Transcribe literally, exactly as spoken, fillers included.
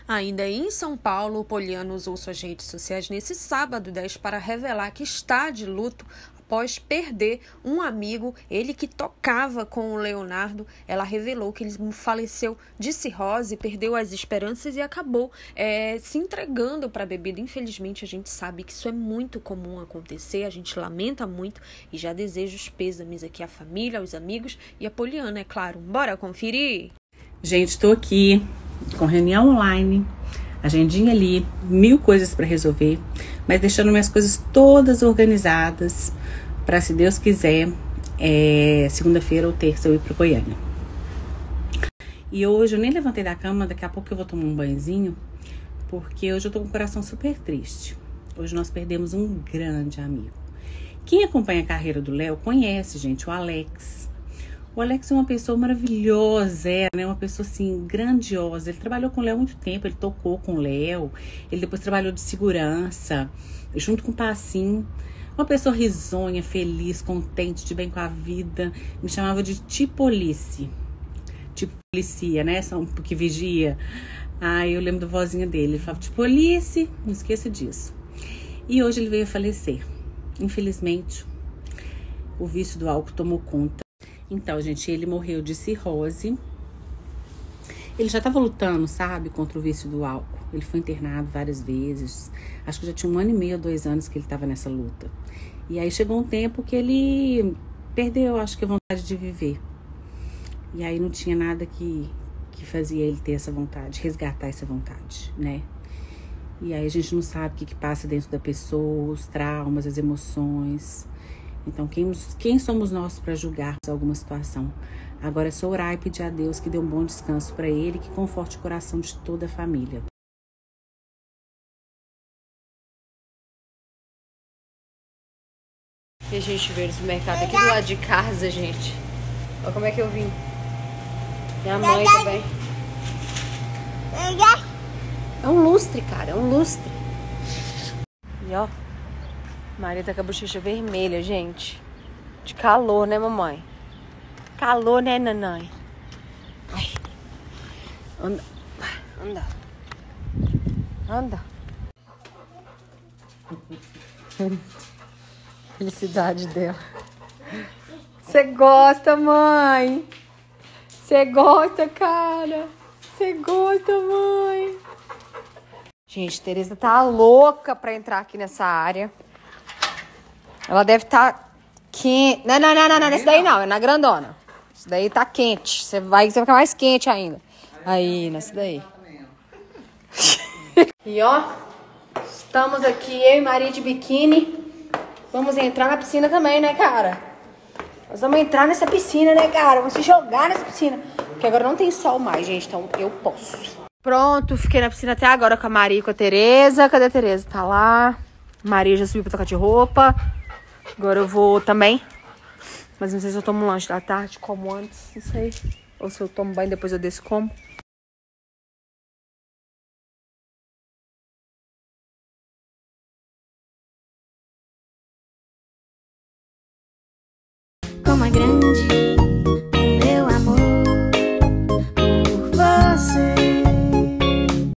Ainda em São Paulo, Poliana usou suas redes sociais nesse sábado dez para revelar que está de luto após perder um amigo, ele que tocava com o Leonardo. Ela revelou que ele faleceu de cirrose, perdeu as esperanças e acabou é, se entregando para a bebida. Infelizmente, a gente sabe que isso é muito comum acontecer, a gente lamenta muito e já deseja os pêsames aqui à família, aos amigos e a Poliana, é claro. Bora conferir? Gente, estou aqui com reunião online, agendinha ali, mil coisas para resolver, mas deixando minhas coisas todas organizadas para, se Deus quiser, é, segunda-feira ou terça eu ir para Goiânia. E hoje eu nem levantei da cama, daqui a pouco eu vou tomar um banhozinho, porque hoje eu tô com o coração super triste. Hoje nós perdemos um grande amigo. Quem acompanha a carreira do Léo conhece, gente, o Alex. O Alex é uma pessoa maravilhosa, é, né? Uma pessoa, assim, grandiosa. Ele trabalhou com o Léo há muito tempo, ele tocou com o Léo. Ele depois trabalhou de segurança, junto com o Passinho. Uma pessoa risonha, feliz, contente, de bem com a vida. Me chamava de Tipolice. Tipo policia, né? São que vigia. Ah, eu lembro da vozinha dele. Ele falava Tipolice, não esqueça disso. E hoje ele veio a falecer. Infelizmente, o vício do álcool tomou conta. Então, gente, ele morreu de cirrose. Ele já estava lutando, sabe, contra o vício do álcool. Ele foi internado várias vezes. Acho que já tinha um ano e meio, dois anos que ele estava nessa luta. E aí chegou um tempo que ele perdeu, acho que, a vontade de viver. E aí não tinha nada que, que fazia ele ter essa vontade, resgatar essa vontade, né? E aí a gente não sabe o que, que passa dentro da pessoa, os traumas, as emoções. Então, quem, quem somos nós para julgar alguma situação? Agora é só orar e pedir a Deus que dê um bom descanso para ele, que conforte o coração de toda a família. E a gente veio no mercado aqui do lado de casa, gente. Olha como é que eu vim. Minha mãe também. É um lustre, cara, é um lustre. E ó, Maria tá com a bochecha vermelha, gente. De calor, né, mamãe? Calor, né, nanãe? Ai. Anda. Anda. Anda. Felicidade dela. Você gosta, mãe? Você gosta, cara? Você gosta, mãe? Gente, Tereza tá louca pra entrar aqui nessa área. Ela deve estar tá quente. Não, não, não, não, não. Nesse daí não, é na grandona. Isso daí tá quente. Você vai, você vai ficar mais quente ainda. Aí, nesse daí. E ó, estamos aqui, eu e Maria de biquíni. Vamos entrar na piscina também, né, cara? Nós vamos entrar nessa piscina, né, cara? Vamos se jogar nessa piscina. Porque agora não tem sol mais, gente, então eu posso. Pronto, fiquei na piscina até agora com a Maria e com a Tereza. Cadê a Tereza? Tá lá. Maria já subiu pra trocar de roupa. Agora eu vou também. Mas não sei se eu tomo um lanche da tarde, como antes, não sei. Ou se eu tomo banho e depois eu desço como. Como a grande